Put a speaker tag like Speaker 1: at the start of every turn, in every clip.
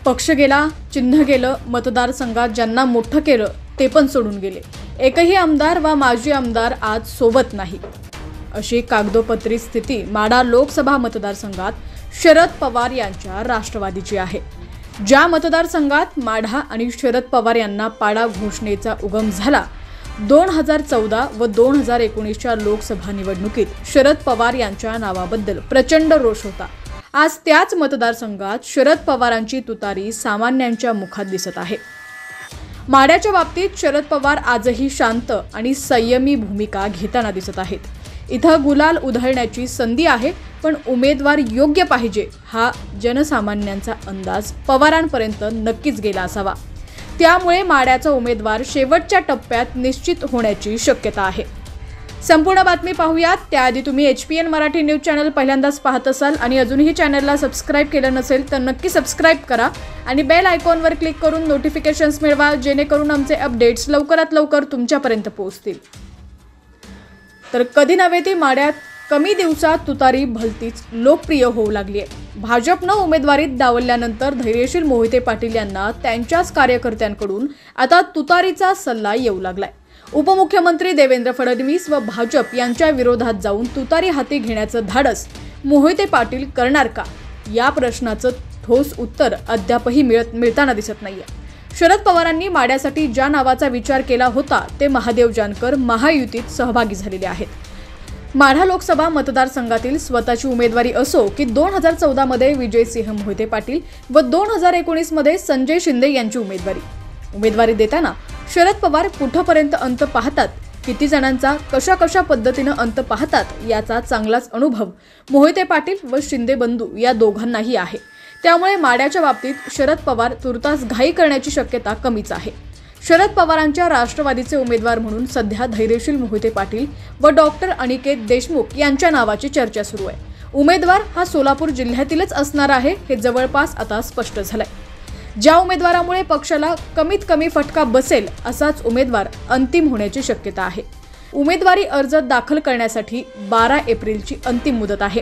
Speaker 1: पक्ष गेला, चिन्ह गेलं, मतदारसंघात ज्यांना मोठं केलं ते पण सोडून गेले। एकही आमदार वा माजी आमदार आज सोबत नाही। अशी कागदोपत्री स्थिती माढा लोकसभा मतदारसंघात शरद पवार यांच्या राष्ट्रवादीची आहे। ज्या मतदारसंघात माढा आणि शरद पवार यांना पाडा घोषणेचा उगम झाला, 2014 व 2019च्या लोकसभा निवडणुकीत शरद पवार यांच्या नावाबद्दल प्रचंड रोष होता। आज त्याच मतदारसंघात शरद पवारांची तुतारी सामान्यांच्या मुखात दिसत आहे। माढ्याच्या बाबतीत शरद पवार आजही शांत आणि संयमी भूमिका घेताना दिसत आहेत। इथं गुलाल उधळण्याची संधी आहे, पण उमेदवार योग्य पाहिजे हा जनसामान्यांचा अंदाज पवारांपर्यंत नक्कीच गेला असावा। त्यामुळे माढ्याचा उमेदवार शेवटच्या टप्प्यात निश्चित होण्याची शक्यता आहे। संपूर्ण बातमी पाहूयात त्याआधी तुम्ही HPN मराठी न्यूज चॅनल पहिल्यांदाच पाहत असाल आणि अजूनही चॅनलला सबस्क्राइब केलं नसेल तर नक्की सबस्क्राइब करा आणि बेल आयकॉनवर क्लिक करून नोटिफिकेशन्स मिळवा, जेणेकरून आमचे अपडेट्स लवकरात लवकर तुमच्यापर्यंत पोहोचतील। तर कधी नव्हे ती माढ्यात कमी दिवसात तुतारी भलतीच लोकप्रिय होऊ लागली आहे। भाजपनं उमेदवारीत डावलल्यानंतर धैर्यशील मोहिते पाटील यांना त्यांच्याच कार्यकर्त्यांकडून आता तुतारीचा सल्ला येऊ लागलाय। उपमुख्यमंत्री देवेंद्र फडणवीस व भाजप यांच्या विरोधात जाऊन तुतारी हाती घेण्याचं धाडस मोहिते पाटील करणार का, या प्रश्नाचं ठोस उत्तर अद्यापही मिळताना दिसत नाहीये। शरद पवारांनी माढ्यासाठी ज्या नावाचा विचार केला होता ते महादेव जानकर महायुतीत सहभागी झालेले आहेत। माढा लोकसभा मतदारसंघातील स्वतःची उमेदवारी असो की 2014 मध्ये विजयसिंह मोहिते पाटील व 2019 मध्ये संजय शिंदे यांची उमेदवारी देताना शरद पवार कुठपर्यंत अंत पाहतात, किती जणांचा कशा पद्धतीने अंत पाहतात याचा चांगलाच अनुभव मोहिते पाटील व शिंदे बंधू या दोघांनाही आहे। त्यामुळे माढ्याच्या बाबतीत शरद पवार तुर्तास घाई करण्याची शक्यता कमीच आहे। शरद पवारांच्या राष्ट्रवादीचे उमेदवार म्हणून सध्या धैर्यशील मोहिते पाटील व डॉक्टर अनिकेत देशमुख यांच्या नावाची चर्चा सुरू आहे। उमेदवार हा सोलापूर जिल्ह्यातीलच असणार आहे हे जवळपास आता स्पष्ट झालंय। ज्या उमेदवारामुळे पक्षाला कमीत कमी फटका बसेल असाच उमेदवार अंतिम होण्याची शक्यता आहे। उमेदवारी अर्ज दाखल करण्यासाठी 12 एप्रिलची अंतिम मुदत आहे।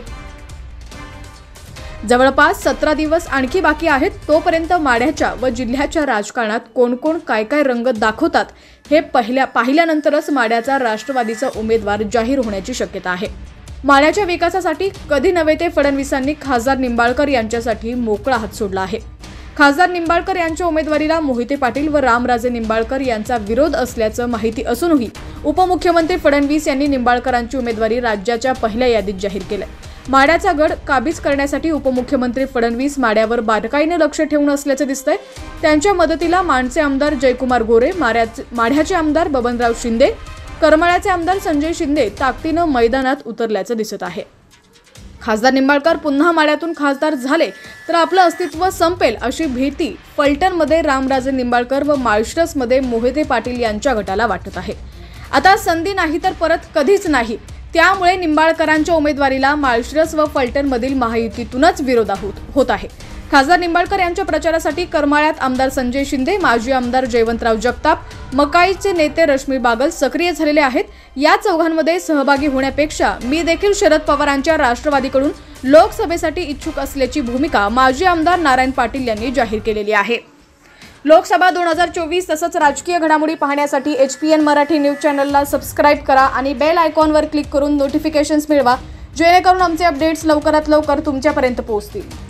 Speaker 1: जवळपास 17 दिवस आणखी बाकी आहेत। तोपर्यंत माढ्याच्या व जिल्ह्याच्या राजकारणात कोण काय रंग दाखवतात हे पाहिल्यानंतरच माढ्याचा राष्ट्रवादीचा उमेदवार जाहीर होण्याची शक्यता आहे। माढ्याच्या विकासासाठी कधी नव्हे ते फडणवीसांनी खासदार निंबाळकर यांच्यासाठी मोकळा हात सोडला आहे। खासदार निंबाळकर यांच्या उमेदवारीला मोहिते पाटील व रामराजे निंबाळकर यांचा विरोध असल्याचं माहिती असूनही उपमुख्यमंत्री फडणवीस यांनी निंबाळकरांची उमेदवारी राज्याच्या पहिल्या यादीत जाहीर केली। माढ्याचा गड काबीज करण्यासाठी उपमुख्यमंत्री फडणवीस माढ्यावर बारकाईने लक्ष ठेवून असल्याचे दिसतंय। त्यांच्या मदतीला माणचे आमदार जयकुमार गोरे, माढ्याचे आमदार बबनराव शिंदे, करमाळ्याचे आमदार संजय शिंदे ताकदीनं मैदानात उतरल्याचं दिसत आहे। खासदार निंबाळकर पुन्हा माढ्यातून खासदार झाले तर आपलं अस्तित्व संपेल अशी भीती फलटणमध्ये रामराजे निंबाळकर व माळशिरसमध्ये मोहिते पाटील यांच्या गटाला वाटत आहे। आता संधी नाही तर परत कधीच नाही, त्यामुळे निंबाळकरांच्या उमेदवारीला माळशिरस व फलटणमधील महायुतीतूनच विरोध होत आहे। खासदार निंबाळकर यांच्या प्रचारासाठी करमाळ्यात आमदार संजय शिंदे, माजी आमदार जयवंतराव जगताप, मकाईचे नेते रश्मी बागल सक्रिय झालेले आहेत। या चौघांमध्ये सहभागी होण्यापेक्षा मी देखील शरद पवारांच्या राष्ट्रवादीकडून लोकसभेसाठी इच्छुक असल्याची भूमिका माजी आमदार नारायण पाटील यांनी जाहीर केलेली आहे। लोकसभा 2024 तसंच राजकीय घडामोडी पाहण्यासाठी HPN मराठी न्यूज चॅनलला सबस्क्राइब करा आणि बेल आयकॉनवर क्लिक करून नोटिफिकेशन्स मिळवा, जेणेकरून आमचे अपडेट्स लवकरात लवकर तुमच्यापर्यंत पोहोचतील।